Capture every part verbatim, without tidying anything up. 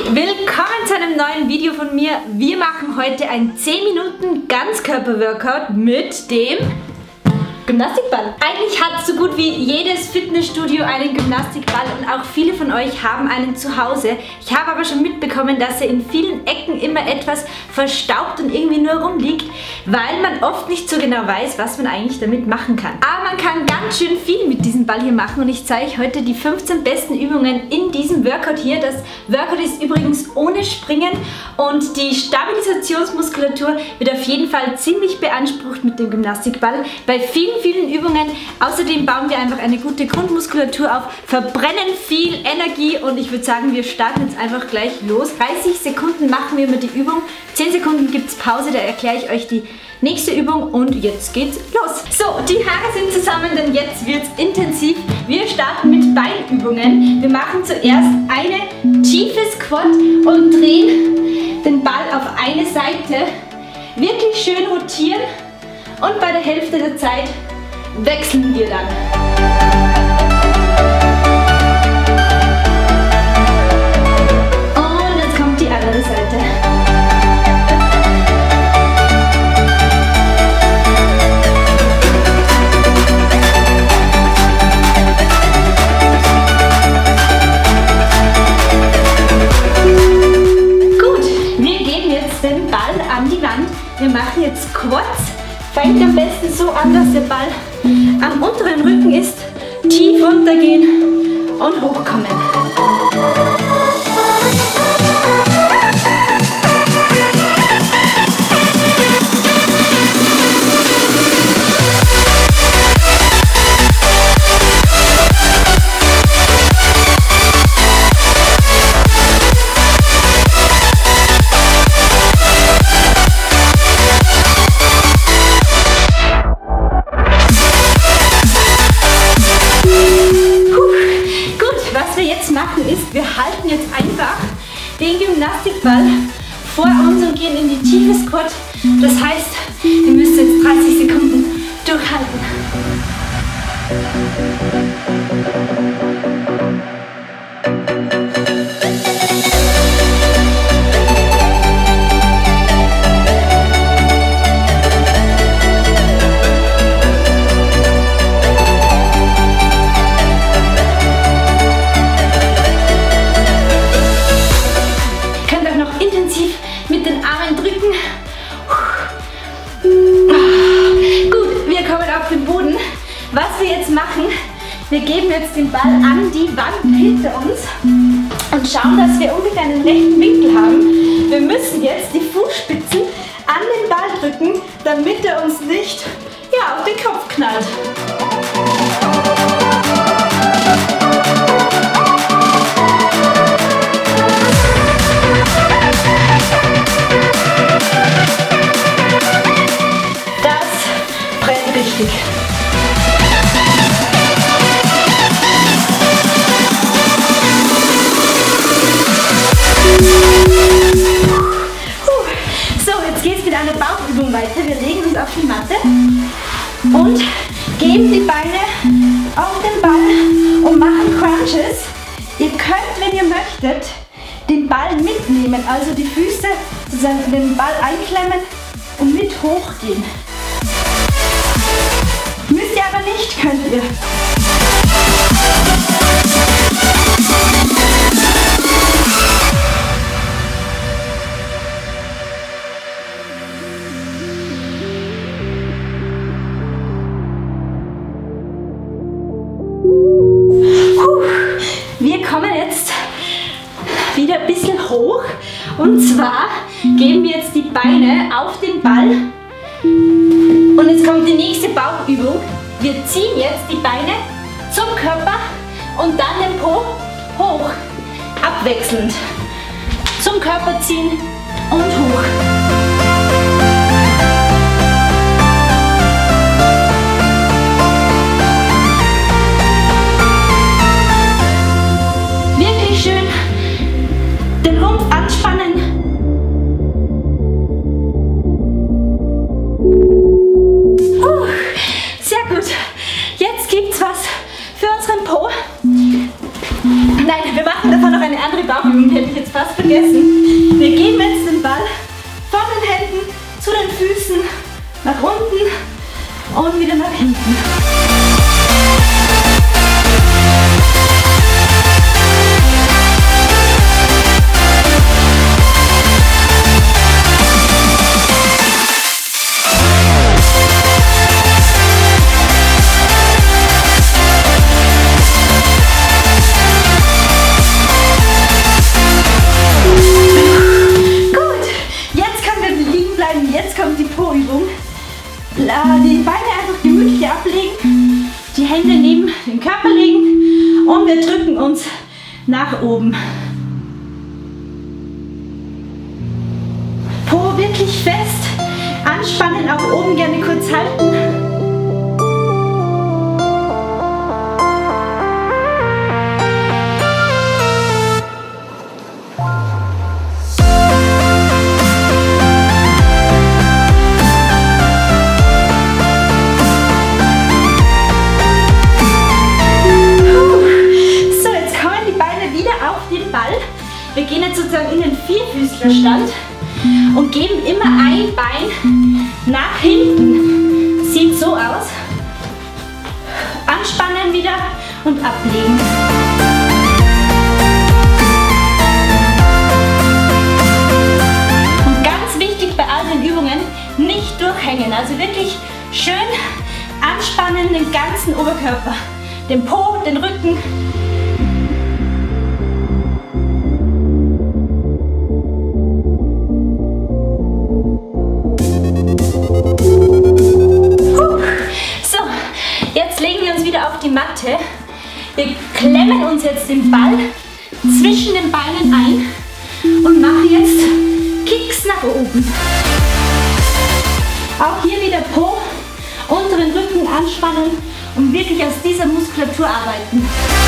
Willkommen zu einem neuen Video von mir. Wir machen heute ein zehn Minuten Ganzkörper-Workout mit dem Gymnastikball. Eigentlich hat so gut wie jedes Fitnessstudio einen Gymnastikball und auch viele von euch haben einen zu Hause. Ich habe aber schon mitbekommen, dass er in vielen Ecken immer etwas verstaubt und irgendwie nur rumliegt, weil man oft nicht so genau weiß, was man eigentlich damit machen kann. Aber man kann ganz schön viel mit diesem Ball hier machen und ich zeige euch heute die fünfzehn besten Übungen in diesem Workout hier. Das Workout ist übrigens ohne Springen und die Stabilisationsmuskulatur wird auf jeden Fall ziemlich beansprucht mit dem Gymnastikball. Bei vielen vielen Übungen. Außerdem bauen wir einfach eine gute Grundmuskulatur auf, verbrennen viel Energie und ich würde sagen, wir starten jetzt einfach gleich los. dreißig Sekunden machen wir mit die Übung, zehn Sekunden gibt es Pause, da erkläre ich euch die nächste Übung und jetzt geht's los. So, die Haare sind zusammen, denn jetzt wird's intensiv. Wir starten mit Beinübungen. Wir machen zuerst eine tiefe Squat und drehen den Ball auf eine Seite. Wirklich schön rotieren und bei der Hälfte der Zeit wechseln wir dann. Und jetzt kommt die andere Seite. Gut, wir geben jetzt den Ball an die Wand. Wir machen jetzt Squats. Fängt am besten so an, dass der Ball am unteren Rücken ist, tief runtergehen und hochkommen. Ist, wir halten jetzt einfach den Gymnastikball vor uns und gehen in die tiefe Squat. Das heißt, ihr müsst jetzt dreißig Sekunden durchhalten. Mit den Armen drücken. Gut, wir kommen auf den Boden. Was wir jetzt machen, wir geben jetzt den Ball an die Wand hinter uns und schauen, dass wir ungefähr einen rechten Winkel haben. Wir müssen jetzt die Fußspitzen an den Ball drücken, damit er uns nicht ja, auf den Kopf knallt. Richtig. So, jetzt geht es mit einer Bauchübung weiter. Wir legen uns auf die Matte und geben die Beine auf den Ball und machen Crunches. Ihr könnt, wenn ihr möchtet, den Ball mitnehmen, also die Füße sozusagen in den Ball einklemmen und mit hochgehen. Müsst ihr aber nicht, könnt ihr. Puh. Wir kommen jetzt wieder ein bisschen hoch und zwar geben wir jetzt die Beine auf den Ball. Und jetzt kommt die nächste Bauchübung. Wir ziehen jetzt die Beine zum Körper und dann den Po hoch. Abwechselnd. Zum Körper ziehen und hoch. Wirklich schön den Rumpf anspannen. Jetzt gibt's was für unseren Po. Nein, wir machen davon noch eine andere Bauchübung, hätte ich jetzt fast fast vergessen. Wir geben jetzt den Ball von den Händen zu den Füßen, nach unten und wieder nach hinten. Jetzt kommt die Po-Übung. Die Beine einfach gemütlich ablegen, die Hände neben den Körper legen und wir drücken uns nach oben. Po wirklich fest, anspannen, auch oben gerne kurz halten. Wir gehen jetzt sozusagen in den Vierfüßlerstand und geben immer ein Bein nach hinten. Sieht so aus. Anspannen wieder und ablegen. Und ganz wichtig bei all den Übungen, nicht durchhängen. Also wirklich schön anspannen den ganzen Oberkörper. Den Po, den Rücken. Auf die Matte. Wir klemmen uns jetzt den Ball zwischen den Beinen ein und machen jetzt Kicks nach oben. Auch hier wieder Po, unteren Rücken anspannen und wirklich aus dieser Muskulatur arbeiten.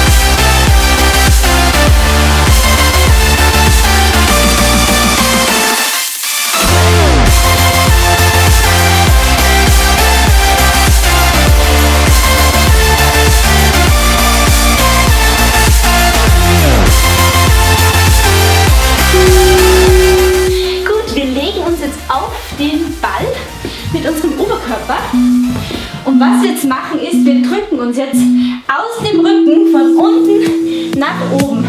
Mit unserem Oberkörper. Und was wir jetzt machen ist, wir drücken uns jetzt aus dem Rücken von unten nach oben.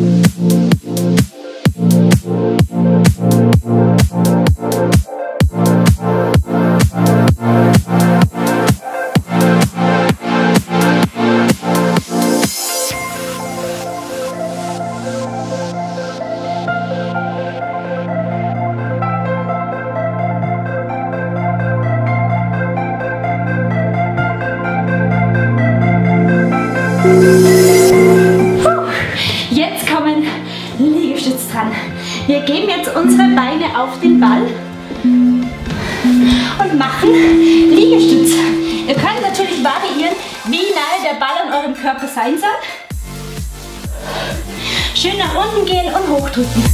Jetzt kommen Liegestütz dran. Wir geben jetzt unsere Beine auf den Ball und machen Liegestütz. Ihr könnt natürlich variieren, wie nahe der Ball an eurem Körper sein soll. Schön nach unten gehen und hochdrücken.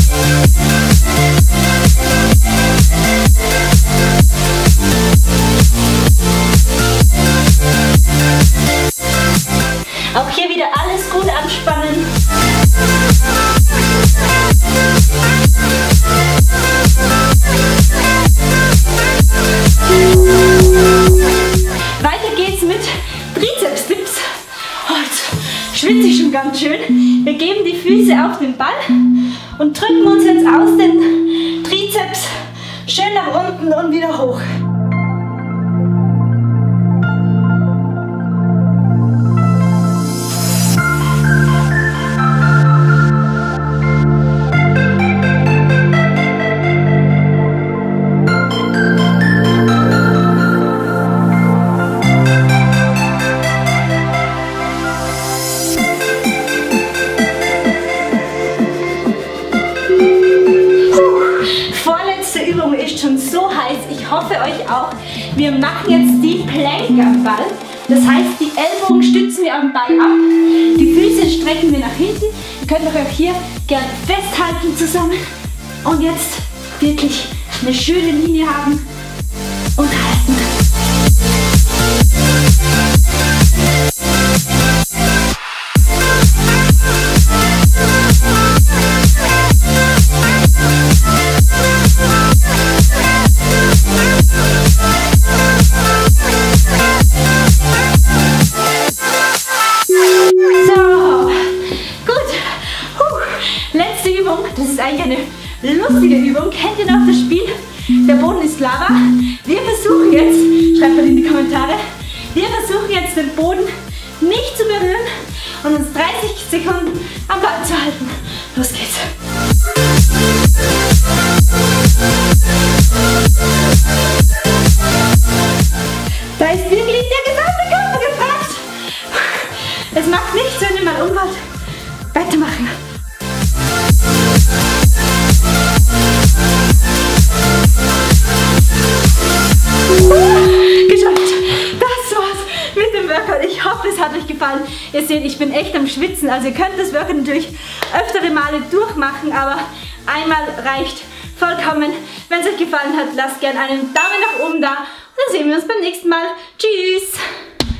Auch hier wieder alles gut anspannen. Weiter geht's mit Trizeps-Dips. Oh, jetzt schwitze ich schon ganz schön. Wir geben die Füße auf den Ball und drücken uns jetzt aus den Trizeps schön nach unten und wieder hoch. Ist schon so heiß, ich hoffe euch auch. Wir machen jetzt die Plank am Ball. Das heißt, die Ellbogen stützen wir am Ball ab, die Füße strecken wir nach hinten. Ihr könnt euch auch hier gerne festhalten zusammen und jetzt wirklich eine schöne Linie haben und halten. nächste Übung, das ist eigentlich eine lustige Übung. Kennt ihr noch das Spiel? Der Boden ist Lava. Wir versuchen jetzt, schreibt mal in die Kommentare, wir versuchen jetzt den Boden nicht zu berühren und uns dreißig Sekunden am Ball zu halten. Los geht's. Da ist wirklich der gesamte Körper gefragt. Es macht nichts, wenn ihr mal umfallt. Weitermachen. Geschafft. Das war's mit dem Workout. Ich hoffe, es hat euch gefallen. Ihr seht, ich bin echt am Schwitzen. Also ihr könnt das Workout natürlich öftere Male durchmachen, aber einmal reicht vollkommen. Wenn es euch gefallen hat, lasst gerne einen Daumen nach oben da. Und dann sehen wir uns beim nächsten Mal. Tschüss!